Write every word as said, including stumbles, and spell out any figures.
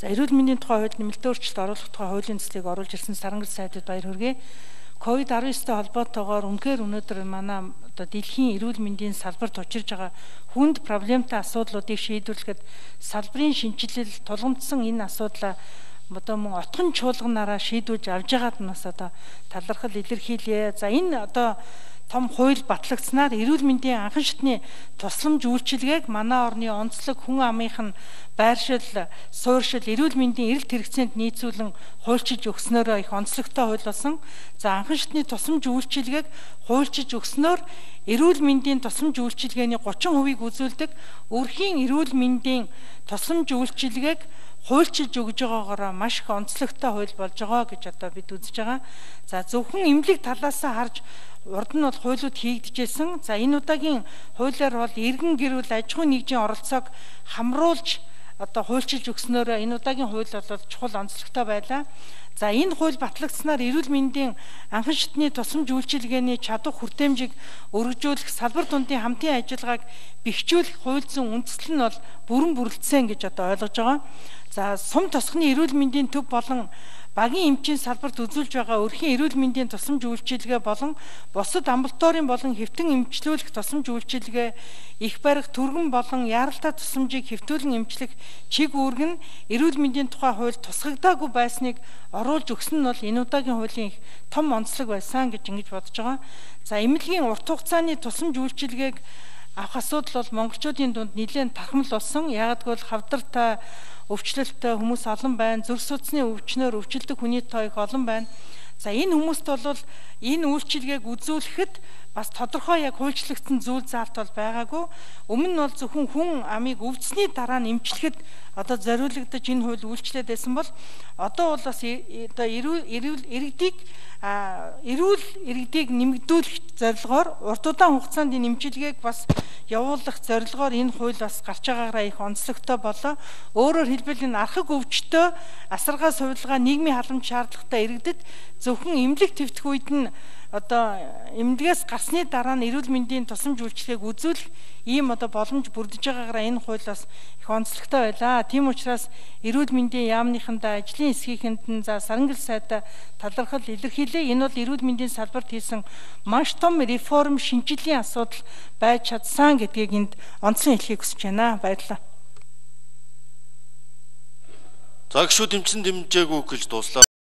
За эрүүл мэндийн тухай хууль нэмэлт өөрчлөлт оруулах тухай хуулийн төслийг оруулж ирсэн Сарангал сайдад баяр хүргэе. ковид десяттой холбоотойгоор үнэхээр өнөөдөр манай одоо дэлхийн эрүүл мэндийн салбарт учирж байгаа хүнд проблемтай асуудлуудыг шийдвэрлэхэд салбарын шинжилэл тулгамдсан энэ асуудлаа одоо мөн отхон чуулганаараа шийдвүүлж авж байгаад нас одоо талархал илэрхийлье. За энэ одоо том хууль батлагдсанаар эрүүл мэндийн анхан шатны тусламж үйлчилгээг манай орны онцлог хүн амынх нь байршил, суурьшил, эрүүл мэндийн эрэлт хэрэгцээнд нийцүүлэн хуульчилж өгснөөрөө их онцлогтой хууль болсон. За анхан шатны тусламж үйлчилгээг хуульчилж өгснөөр эрүүл мэндийн тусламж үйлчилгээний гучин хувийг үзүүлдэг өрхийн эрүүл мэндийн тусламж үйлчилгээг хуульчилж өгж байгаагаараа маш их онцлогтой хууль болж байгаа гэж одоо бид үзэж байгаа. За зөвхөн эмнэлэг талаасаа харж урд нь бол хуулиуд хийгдэжсэн. За энэ удаагийн хуулиар бол иргэн гэрүүл аж ахуй нэгжийн оролцоог хамруулж одоо хуульчилж өгснөөр энэ удаагийн хууль бол чухал онцлогтой байлаа. За энэ хууль батлагдсанаар эрүүл мэндийн анхан шатны тусламж үйлчилгээний чадвар хүртээмжийг өргөжүүлэх, салбар дундын хамтын ажиллагааг бэхжүүлэх хууль зүйн үндэслэл нь бол бүрэн бүрэлдсэн гэж одоо ойлгож байгаа. За сум тосгоны эрүүл мэндийн төв болон багийн эмчийн салбарт үзүүлж байгаа өрхийн эрүүл мэндийн тусламж үйлчилгээ болон бусад амбулаторийн болон хэвтэн эмчлүүлэх тусламж үйлчилгээ, их барих, түргэн болон яаралтай тусламжийг хэвтүүлэн эмчлэх чиг үүрэг нь эрүүл мэндийн тухай хууль тусгагдаагүй байсныг оруулж өгсөн нь бол энэ удаагийн хуулийн их том онцлог байсан гэж ингэж бодож байгаа. За эмнэлгийн урт хугацааны тусламж үйлчилгээг авах асуудал бол монголчуудын дунд нэлээд тархамл болсон. Яагадгүй бол хавдартай өвчлөлттэй хүмүүс олон байна. Зүрх судасны өвчнөөр өвчлөдөг хүний тоо их олон байна. За энэ хүмүүст бол энэ үйлчилгээг үзүүлэхэд бас тодорхой яг хуульчлагдсан зүйл заалт бол байгаагүй. Өмнө нь бол зөвхөн хүн амыг өвдсөний дараа нь эмчлэхэд одоо зориулагдаж энэ хууль үйлчлээд байсан бол одоо бол бас одоо эрүүл иргэдийг эрүүл иргэдийг нэмэгдүүлэх зорилгоор урт удаан хугацаанд энэ эмчилгээг бас явуулах зорилгоор энэ хууль бас гарч байгаагаараа их онцлогтой болоо. Өөрөөр хэлбэл энэ архаг өвчтөө асаргаа сувилгаа нийгмийн халамж шаардлагатай иргэдэд зөвхөн эмнэлэг твтэх үед нь одоо эмнэлгээс гарсны дараа нь эрүүл мэндийн тусламж үйлчилгээг үзүүлэх ийм одоо боломж бүрдэж байгаагаараа энэ хууль бас их онцлогтой байлаа. Тийм учраас эрүүл мэндийн яамныхандаа ажлын эсхийхэнд нь за Сарангал сайдаа талархал илэрхийлээ. Энэ бол эрүүл мэндийн салбарт хийсэн маш том реформ, шинжилгээний асуудал байж чадсан гэдгийг энд онцлон хэлхийг хүсэж байна. Баярлалаа. За гişүүд эмчсэн дэмжээг үг гэж дууслаа.